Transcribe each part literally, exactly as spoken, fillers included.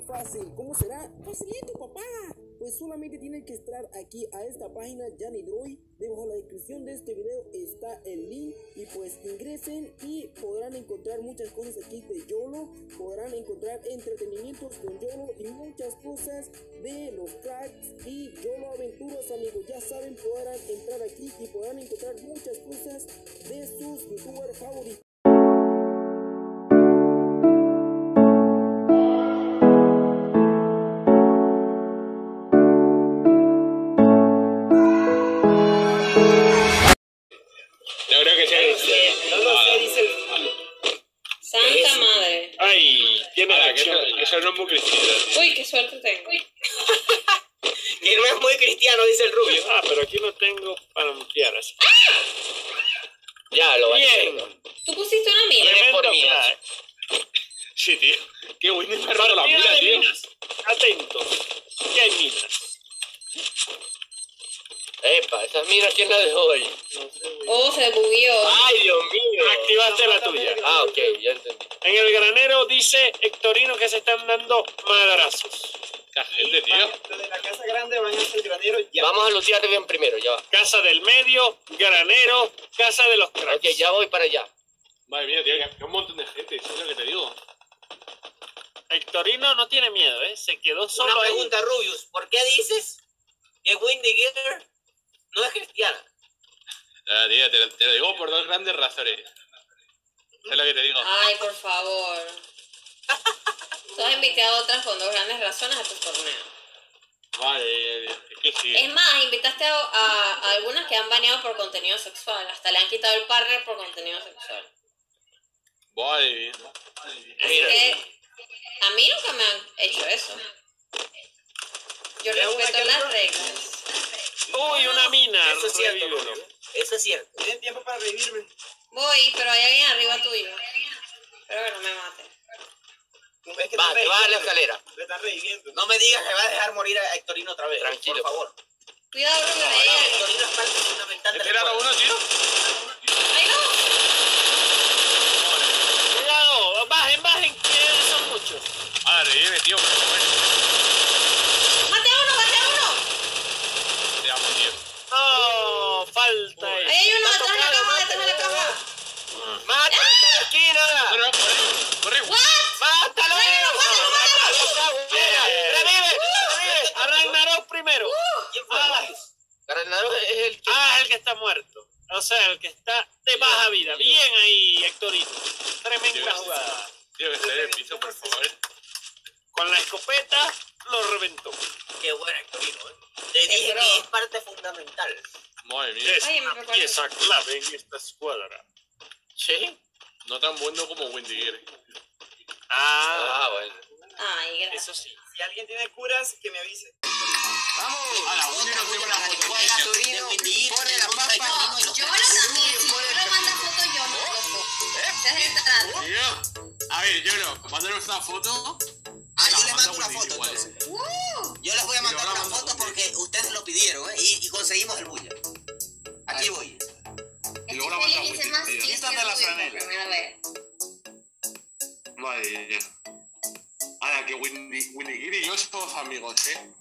muy fácil. ¿Cómo será? Facilito, papá. Pues solamente tienen que entrar aquí a esta página Janidroid. Debajo de la descripción de este video está el link y pues ingresen y podrán encontrar muchas cosas aquí de YOLO. Podrán encontrar entretenimientos con YOLO y muchas cosas de los cracks y YOLO aventuras, amigos. Ya saben, podrán entrar aquí y podrán encontrar muchas cosas de sus youtubers favoritos. No creo que sea dice. No lo sé, dice. Santa madre. Ay, tiene la que eso, eso no es muy cristiano. Uy, qué suerte tengo. Que no es muy cristiano, dice el rubio. Ah, pero aquí no tengo para mutear así. Ya, lo va a Bien. Tú pusiste una mía. Bien por mí. crack. Sí, tío. Qué bueno me ha roto la mira, tío. Minas. Atentos. ¿Qué hay minas? Epa, esas minas, ¿quién las dejó hoy? No sé, güey. Oh, se bugueó. Ay, Dios mío. Activaste la tuya. Ah, ok, ya entendí. En el granero dice Hectorino que se están dando madrazos. La gente, tío. Los de la casa grande van a ser granero ya. Vamos a lutear bien primero, ya va. Casa del medio, granero, casa de los cracks. Ok, ya voy para allá. Madre mía, tío, que un montón de gente, eso es lo que te digo. Hectorino no tiene miedo, ¿eh? Se quedó solo Una ahí. pregunta, Rubius. ¿Por qué dices que Windy Getter no es cristiana? Ah, tío, te, lo, te lo digo por dos grandes razones. Es lo que te digo. Ay, por favor. Tú has invitado a otras con dos grandes razones a tu torneo. Vale, es que sí. Es más, invitaste a, a- a algunas que han baneado por contenido sexual. Hasta le han quitado el partner por contenido sexual. Vale, bien. Así Mira. que a mí nunca me han hecho eso. Yo Pero una respeto que las otra- reglas. Uy, una mina. Eso es cierto, revívelo. Rubio. Eso es cierto. Tienen tiempo para revivirme. Voy, pero hay alguien arriba tuyo. Pero que no me mate. ¿No ves que Va, están te vas a la reviviendo? escalera. Me están reviviendo. No me digas que vas a dejar morir a Hectorino otra vez. Tranquilo. Por favor. Cuidado, Bruno, No, ahí no, hay- Hectorino es parte fundamental ¿He del tirado juego. uno, tío? ¡Ay, no! Cuidado, bajen, bajen, que son muchos. Ah, revive, tío, pero bueno. ¡Mate a uno, mate a uno! Te amo, tío. No, falta Ahí ahí. hay uno detrás de la cama, detrás de la cama. ¡Mátalo en la esquina! Corre, corre, corre. ¿What? ¡Mátalo! ¡Mátalo, mátalo, mátalo! ¡Buena! ¡Revive! ¡Revive! A Ragnarok primero. ¿Quién fue? Ragnarok es el que... Ah, es el que está muerto. O sea, el que está de baja vida. Bien ahí, Hectorino. Tremenda jugada. Tío, que esté en el piso, por favor. Con la escopeta lo reventó. Qué buena, Hectorino, ¿eh? Te dije Pero- que es parte fundamental. Madre mía. Es Oye, me una recuerda- pieza clave en esta escuadra. ¿Sí? No tan bueno como Wendy Getter. Ah, Ah, bueno. Ay, gracias. eso sí. Si alguien tiene curas, que me avise. A la Wendy nos lleva la foto. Pone la papa. Yo lo también, si yo lo manda foto, yo no loco. Ese es el trato. Tío. A ver, yo no. Mándanos una foto. Ah, La yo les manda mando una Wendy foto igual, entonces. Uh, Yo les voy a mandar lo una hablamos foto con porque ustedes lo pidieron, ¿eh? Y, y conseguimos el bulla. Aquí voy. Y luego la Feliz manda dice Wendy, más tío. feliz que Quítate la Rubio por franela. primera vez. Madre mía. Ahora que Wendy, Wendy Getter y yo somos amigos, ¿eh?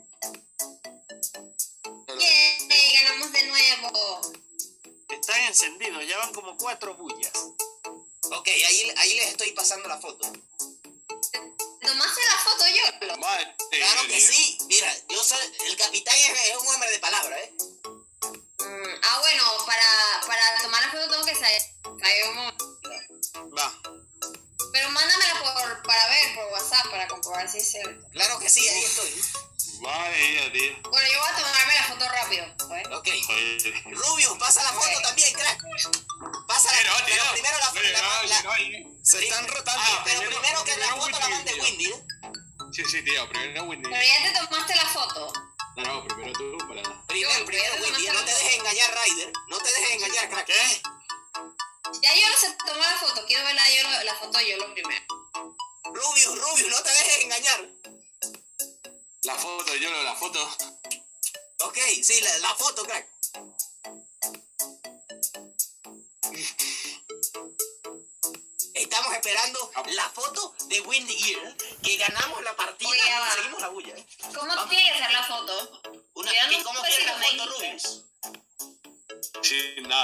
¡Yay! ¡Ganamos de nuevo! Están encendidos, ya van como cuatro bullas. Ok, ahí, ahí les estoy pasando la foto. ¿Tomaste la foto yo? Lo- Madre Claro que mía. sí. Mira, yo soy, el capitán es, es un hombre de palabra, ¿eh? Mm, ah, bueno, para, para tomar la foto tengo que salir. Salir un momento. Va. Pero mándamela por, para ver, por WhatsApp, para comprobar si es cierto. Claro que sí, ahí estoy. Madre mía, tío. Bueno, yo voy a tomarme la foto rápido. ¿Sabes? Ok. Joder. Rubius, pasa la foto Ok. también, crack. Pasa la Pero, foto. tío. Pero primero la foto. Pero, La, no, la- no, ahí. Se están rotando. Ah, pero primero- primero que la primero foto la Windy, mande tío. Windy, ¿eh? Sí, sí, tío. Primero Wendy. Pero ya te tomaste la foto. No, no, primero tú, para. Primero, Yo, primero pero Windy. no No me te dejes engañar, Ryder. No te dejes engañar, crack. ¿Qué? Ya yo no sé tomar la foto. Quiero ver la, yo, lo- la foto yo lo primero. Rubius, Rubius, no te dejes engañar. La foto, yo no, la foto. Ok, sí, la, la foto, crack. Estamos esperando la foto de Windy Gear, que ganamos la partida.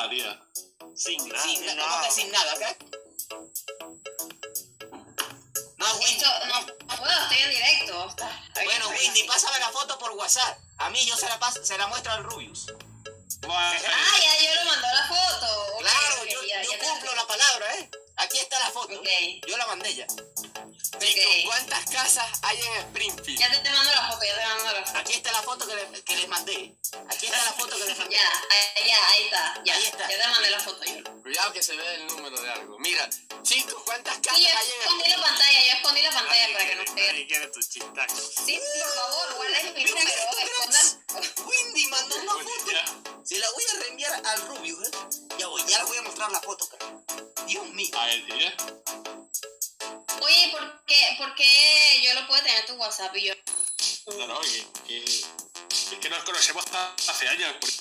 nada, tío. Sin nada. Sin, ¿Cómo que sin nada, crack? No, Windy. Esto, no, no puedo, estoy en directo. Está, está bien, Bueno, está bien. Windy, pásame la foto por WhatsApp. A mí yo se la, paso, se la muestro al Rubius. Bueno, Ah, ya yo le mandó la foto. Ok, Claro, ok, yo, ya, yo ya te- cumplo la palabra, ¿eh? Aquí está la foto. Ok. Yo la mandé ya. Chicos, Ok. ¿cuántas casas hay en Springfield? Ya te, te mando la foto, ya te mando la foto. Aquí está la foto que, le- que les mandé. Aquí está la foto que les mandé. Ya, ahí, ya, ahí está. Ya, Ahí está. ya te mandé la foto yo. Cuidado que se ve el número de algo. Mira, chicos, ¿cuántas casas Sí, yo hay en escondí la Springfield? pantalla, yo escondí la pantalla para que no se vea. Nadie quiere tu chistaco. Sí, por favor, guarden mi Mira número, esto, escondan. cracks. Windy mandó una foto. Se la voy a reenviar al Rubius, ¿eh? Ya voy, ya les voy a mostrar la foto, crack. Dios mío. a ver, tío. Oye, ¿por qué, ¿por qué yo lo puedo tener en tu WhatsApp y yo? No, no, que, que, es que nos conocemos hasta hace años. porque-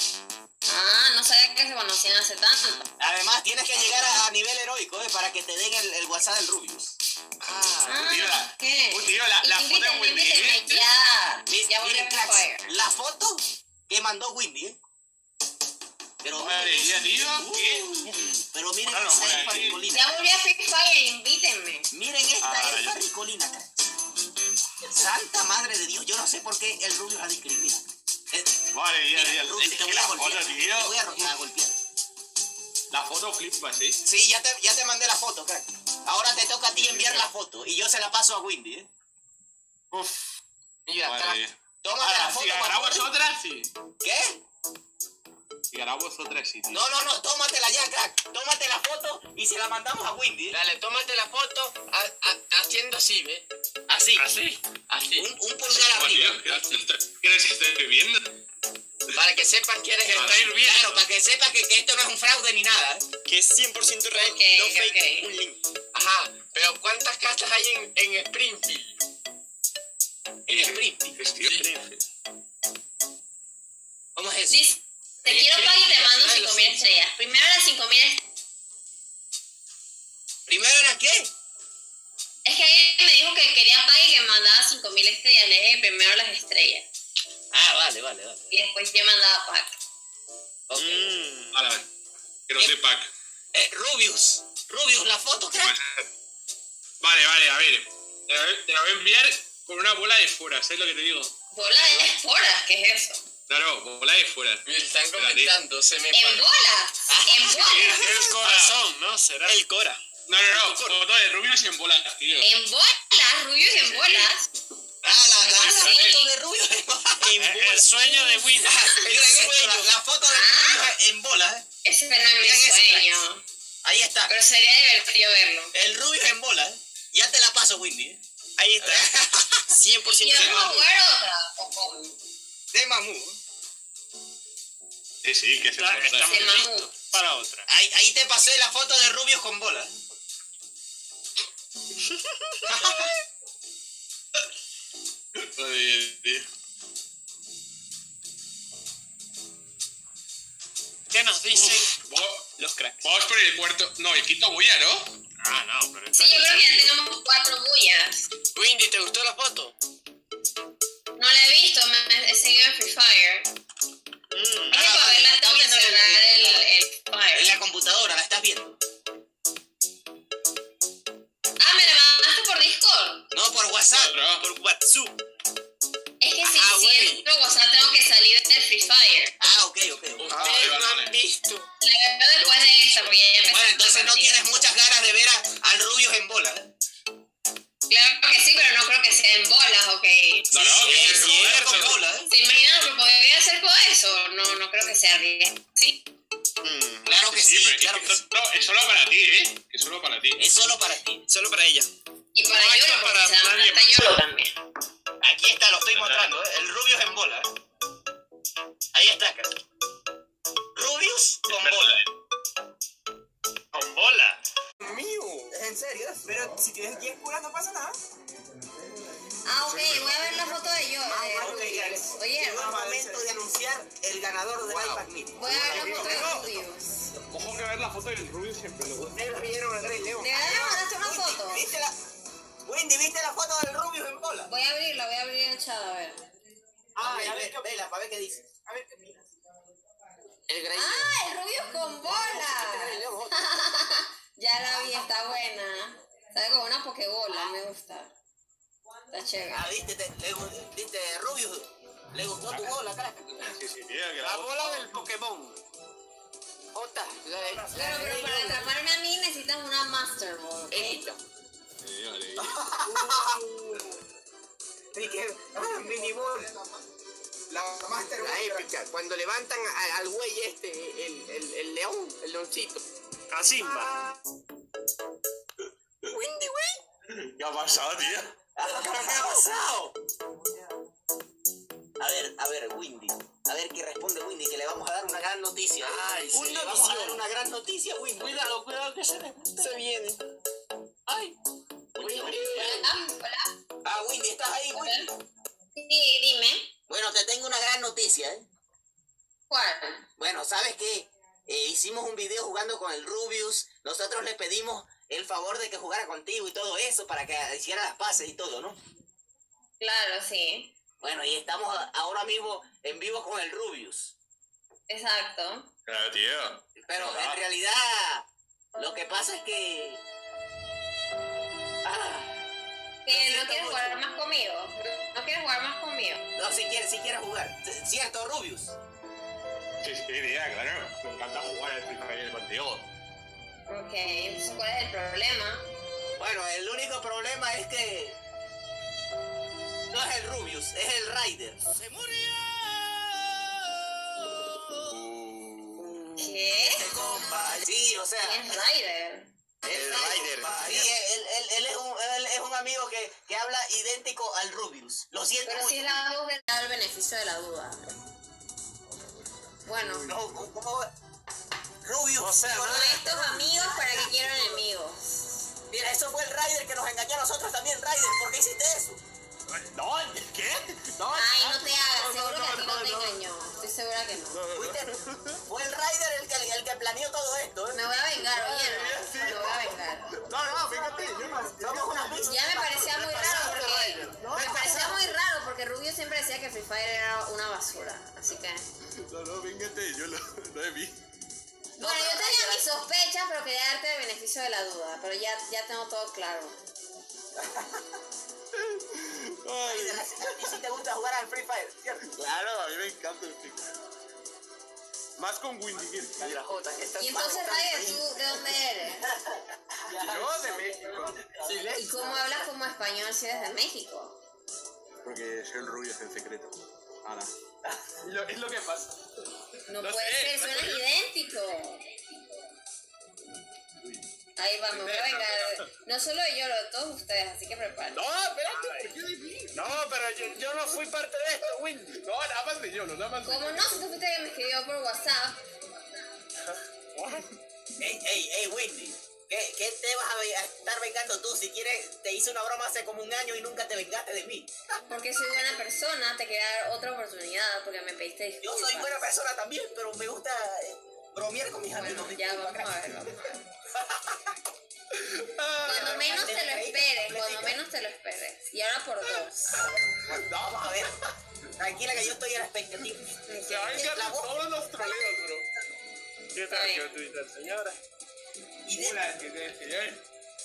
Ah, no sabía que se conocían hace tanto. Además, tienes que llegar a, a nivel heroico, ¿eh? Para que te den el, el WhatsApp del Rubius. Ah, tío, la- ¿qué? uy, tío, la- la foto de Invítame, Wendy, invítame, ¿eh? ya. Mi- Ya volví Miren, a cracks, Fire. la foto que mandó Windy, ¿eh? Pero Madre mía, tío, ¿qué? Pero miren Bueno, esta pues, elfa sí. ricolina. Ya volví a Free Fire, invítenme. Miren esta Ah, elfa ya. ricolina, cracks. Santa madre de Dios, yo no sé por qué el Rubius la discrimina. Eh, Madre mía, mira, tío. Rubius, Es te que voy a la golpear. foto, Te tío. voy a, ro- a golpear. La foto flipa, ¿sí? Sí, ya te, ya te mandé la foto, crack. Ahora te toca a ti enviar la foto y yo se la paso a Windy, ¿eh? Uf. Mira, Madre crack. mía. Tómate la Ahora, foto. si ganara papá. vosotras, sí. ¿Qué? Si ganara vosotras, sí, tío. No, no, no, tómatela ya, crack. Tómate la foto y se la mandamos a Windy, ¿eh? Dale, tómate la foto a- a- haciendo así, ¿ves? Así. ¿Así? Así. Un, un pulgar Oh, arriba. tío, ¿qué quieres que esté viviendo? Para que sepan que eres el Está hirviendo. Claro, para que sepa que, que esto no es un fraude ni nada, ¿eh? Que es cien por ciento real, Ok, no ok, fake, ok. un link. Ajá, pero ¿cuántas casas hay en, en Springfield? En Springfield. Springfield. ¿Cómo es eso? Dice, te Sí, quiero sí, pagar y te sí, mando sí, cinco sí. mil estrellas. Primero las cinco mil estrellas. ¿Primero era qué? Es que ella me dijo que quería pagar y que mandaba cinco mil estrellas. Le dije primero las estrellas. Ah, vale, vale, vale. Y después yo mandaba pack. Ok. Mm. Vale, vale. Que no sé pack. Eh, Rubius. Rubius, la foto, crack. Vale, vale, a ver. Te la voy- te la voy a enviar con una bola de fuera, ¿sabes lo que te digo? Bola de esporas, ¿qué es eso? No, no, bola de fuera. Me están Espérate. comentando, se me En paró. bolas. En bolas. El corazón, ¿no? ¿Será? El Cora. No, no, no, foto de Rubius en bolas, tío. En bolas, Rubios en bolas. Ah, la, la, la Sí. foto de Rubius en bola. En El, bola. el sueño de Winnie. Miren esto, la, la foto de Rubius en bola, ¿eh? Ese no es mi Miren eso, sueño. Ahí está. Pero sería divertido verlo. El Rubius en bola, ¿eh? Ya te la paso, Windy, ¿eh? Ahí está. cien por ¿Y ciento de vamos a mamú. jugar otra? ¿O cómo? De mamú. Sí, sí, que se Está- nota. estamos De mamú. listos para otra. Ahí, ahí te pasé la foto de Rubius con bola. ¿eh? Joder, tío. ¿Qué nos dicen Vamos- los cracks? Vamos por el cuarto. No, el quinto bulla, ¿no? Ah, no, pero... Sí, yo creo que ya tenemos cuatro bullas. Windy, ¿te gustó la foto? No la he visto, me he seguido en Free Fire. Mm. Es que Ah, para vale, verla está tengo que viendo el- cerrar el, el En Fire. la computadora, la estás viendo. Ah, ¿me la mandaste por Discord? No, por WhatsApp. No. Por WhatsApp. Es que si, Ah, si güey. entro a WhatsApp tengo que salir del Free Fire. Ah, ok, ok. Ustedes vale, no vale. han visto. La veo después de esta porque ya empecé. Bueno, entonces no la partida. tienes muchas ganas de ver a, al Rubius en bola. ¿eh? Claro que sí, pero no creo que sea en bolas, ok. No, no, Sí, que es es cierto, cierto. con bola, ¿eh? ¿Se imaginan lo que podría hacer con eso? No, no creo que sea bien. Sí. Mm. Claro que sí, pero es claro que que sí. esto- no, es solo para ti, ¿eh? Es solo para ti. Es solo para ti. Solo para ella. Y para No, Yolo, esto porque para se llama nadie hasta más. Yolo también. Aquí está, lo estoy mostrando, ¿eh? El Rubius en bola. ¿eh? Ahí está, cara. Rubius con bola. Con bola. Mío. ¿En serio? Pero si tienes diez curas no pasa nada. Ah, ok, voy a ver la foto de Yolo. de Ok, Rubius. Alex. Oye, Llegó el momento de anunciar el ganador del iPad Mini. voy a ver la foto de Rubius. Ojo que ver la foto del Rubius siempre lo Ustedes vieron el Rey León. ¿De verdad me mandaste una foto? ¿Viste la... Wendy, ¿viste la foto del Rubius en bola? Voy a abrirla, voy a abrir el chat, a ver. Ah, a ver, vela, para ver qué dice. En el Grey ¡Ah, el Rubius con bola! León. Ya la vi, está buena. Sabe como una pokebola, me gusta. Está chévere. Ah, viste, te, le, gu- viste, Rubius, le gustó tu bola, crack. Sí, sí, mira que La la bola del Pokémon. Jota, la, la, Claro, la pero Grey para León. atraparme a mí necesitas una Master Ball, ¿ok? Épica. Sí, vale. Y que, ah, mini ball. La Master La épica, cuando levantan a- al güey este, el, el, el león, el leoncito. A Simba. Windy, güey. ¿Qué ha pasado, tío? ¿Pero qué ha pasado? A ver, a ver, Windy. A ver qué responde Windy, que le vamos a dar una gran noticia. Ay, sí, Uy, le le vamos a dar una gran noticia, Windy. Cuidado, cuidado que se desmonte. Se viene. Ay. Windy, Windy. Hola, hola. Ah, Windy, ¿estás ahí, Windy? Sí, dime. Bueno, te tengo una gran noticia, ¿eh? ¿Cuál? Bueno, ¿sabes qué? Eh, hicimos un video jugando con el Rubius. Nosotros le pedimos el favor de que jugara contigo y todo eso para que hiciera las paces y todo, ¿no? Claro, sí. Bueno, y estamos a- ahora mismo en vivo con el Rubius. Exacto. Claro, tío. Pero Ah. en realidad, lo que pasa es que... Ah, ¿Que Lo no siento quieres mucho. jugar más conmigo? ¿No quieres jugar más conmigo? no, si quieres, si quieres jugar. ¿Cierto, Rubius? Sí, sí, tía, claro. Me encanta jugar al Free Fire contigo. Ok, entonces ¿cuál es el problema? Bueno, el único problema es que... No es el Rubius, es el Ryder. ¡Se murió! ¿Qué? Sí, o sea... ¿Quién es Ryder? El Ryder. Sí, él, él, él es un, él es un amigo que, que habla idéntico al Rubius. Lo siento Pero mucho. si es la voz del da el beneficio de la duda. Bueno, No, ¿cómo- cómo? Rubius. O sea, con con estos amigos, ¿para qué quiero enemigos? Mira, eso fue el Ryder que nos engañó a nosotros también, Ryder. ¿Por qué hiciste eso? No, ¿qué? No, Ay, no te hagas, no, seguro que a ti no no, te no. engañó. Estoy segura que no. ¿Fuiste? Fue el Ryder el que, el que planeó todo esto, ¿eh? Me voy a vengar, oye, no. Me voy a vengar. No, no, fíjate, yo no. Somos una misa. Ya me parecía muy raro porque... Me parecía muy raro porque Rubio siempre decía que Free Fire era una basura. Así que... No, no, fíjate, yo lo, lo he visto. Bueno, yo tenía mis sospechas, pero quería darte el beneficio de la duda. Pero ya, ya tengo todo claro. Ryder, a ti sí te gusta jugar al Free Fire, ¿cierto? Claro, a mí me encanta el Free Fire. Más con Windy Gear. La Jota, que está Y entonces, Ryder, ¿tú de dónde eres? Yo de México. ¿Y cómo hablas como español si eres de México? Porque soy el rubio en secreto. Ahora. Lo, es lo que pasa. No, No puede sé, ser, no suenas sé. idéntico. Ahí va, me voy a vengar. No solo yo, lo de todos ustedes, así que prepárense. No, espérate, ¿por qué de mí? No, pero yo, yo no fui parte de esto, Windy. No, nada más de yo, no, nada más de Como no, si tú fuiste que me escribió por WhatsApp. Ey, ey, ey, Windy. ¿Qué, ¿Qué te vas a, ve- a estar vengando tú? Si quieres, te hice una broma hace como un año y nunca te vengaste de mí. Porque soy buena persona, te quería dar otra oportunidad porque me pediste Yo disculpas. soy buena persona también, pero me gusta eh, bromear con mis amigos. Bueno, ya Disculpa, vamos a ver, gracias. vamos a ver. Cuando menos te lo esperes, cuando menos te lo esperes. Y ahora por dos. No, vamos a ver. Tranquila que yo estoy a la expectativa. Se va a encargar La voz- todos los troleos, bro. ¿Qué Está tal bien. que Twitter, señora? Y de- Una que te decía,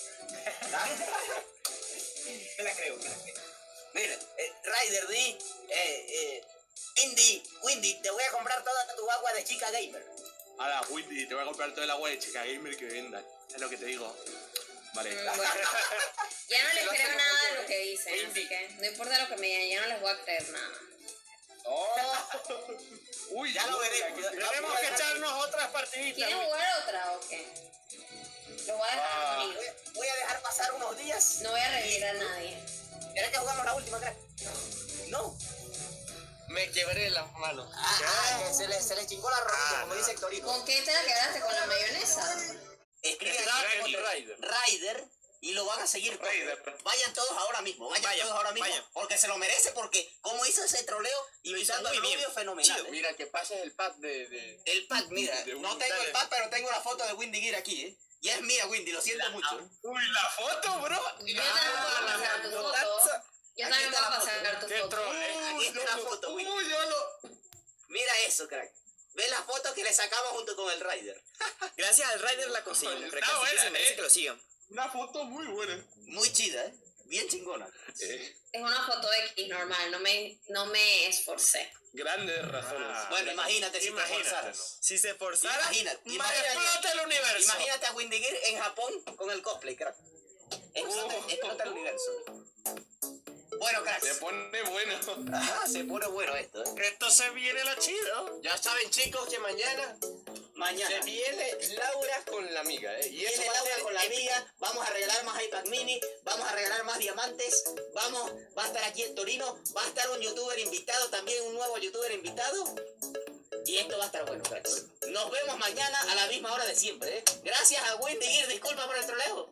Me la creo, me la creo. Mira, eh, Ryder D, eh, eh, Windy, Windy, te voy a comprar toda tu agua de chica gamer. Ahora, Windy, te voy a comprar todo el agua de chica gamer que venda. Es lo que te digo. Vale. Mm, bueno. Ya no les creo nada de lo que dicen, así que no importa lo que me digan, ya no les voy a creer nada. Oh. Uy, Ya lo uy, veremos. aquí- Tenemos que echarnos otras partiditas. ¿Quieren Windy. jugar otra o qué? Los voy a dejar Ah. amigos. Voy a- Voy a dejar pasar unos días. No voy a revivir a nadie. ¿Querés que jugamos la última, crack? No. Me quebré las manos. Ah, ah, que se le, se le chingó la rodilla, como dice Hectorito. ¿Con qué te la quedaste? ¿Con la mayonesa? Escribe Está aquí en Ryder. Ryder y lo van a seguir. Ryder. Vayan todos ahora mismo, vayan, Vayan, todos ahora mismo. vayan. Porque se lo merece, porque como hizo ese troleo y Lo hizo usando el muy bien. rubio fenomenal. Chido, ¿eh? mira que pases el pad de... de... El pack, mira, De no un- tengo el dale. pack, pero tengo la foto de Windy Gear aquí, ¿eh? Y es mía, Windy, lo siento mucho. ¿eh? Uy, la foto, bro. Yo también puedo pasar tu foto. Yo también está puedo la pasar foto. tu Qué foto. troll, eh. Aquí está la foto, Windy. Uy, yo lo. Mira eso, crack. Ve las fotos que le sacamos junto con el Rider. Gracias al Rider la conseguimos. Está Recalco que buena, se merece eh. que lo sigan. Una foto muy buena. Muy chida, ¿eh? Bien chingona. Eh, Es una foto X normal, no me, no me esforcé. grandes razones. Ah. Bueno, imagínate si te Imagínate, esforzaras. Si se forzara, Imagínate, más imagínate. explota el universo. Imagínate a Windigir en Japón con el cosplay, crack. Explota, Oh. explota el universo. Bueno, Se cracks. pone bueno. Ajá, se pone bueno esto, ¿eh? Esto se viene lo chido. Ya saben, chicos, que mañana Mañana. se viene Laura con la amiga, ¿eh? Y eso Viene va a Laura ser con la épico. amiga, vamos a regalar más iPad mini, vamos a regalar más diamantes, vamos, va a estar aquí en Torino, va a estar un youtuber invitado, también un nuevo youtuber invitado, y esto va a estar bueno, cracks. Nos vemos mañana a la misma hora de siempre, ¿eh? Gracias a Wendy Gear, disculpa por el troleo.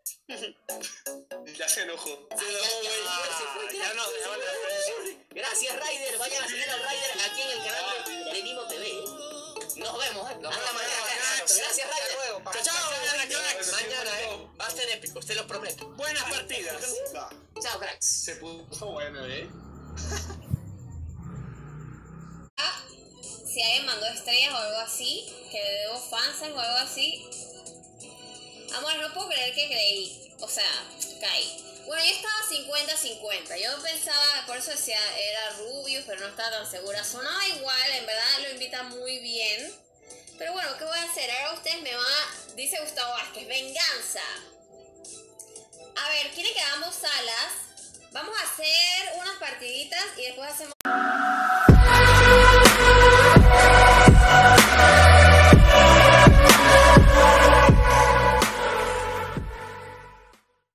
Ya se enojó. Ah, ya, ya se fue, se fue, ya crack, nos se dejó fue. la- Gracias, Ryder, vayan a seguir al Ryder aquí en el canal de, de Nimo T V, ¿eh? Nos vemos, ¿eh? Nos Hasta vemos, mañana, cracks. cracks. Gracias, Hasta Ryder. luego. Chao, chao, Cracks. Mañana. Mañana, ¿eh? Va a ser épico, se los prometo. Buenas partidas. Chao, cracks. Se puso bueno, ¿eh? Si alguien mandó estrellas o algo así, que le debo fans o algo así. Amor, no puedo creer que creí. O sea, caí. Bueno, yo estaba cincuenta cincuenta. Yo pensaba, por eso decía, era Rubius, pero no estaba tan segura. Sonaba igual, en verdad lo invita muy bien. Pero bueno, ¿qué voy a hacer? Ahora ustedes me van a... Dice Gustavo Vázquez, venganza. A ver, ¿quieren que hagamos salas? Vamos a hacer unas partiditas y después hacemos...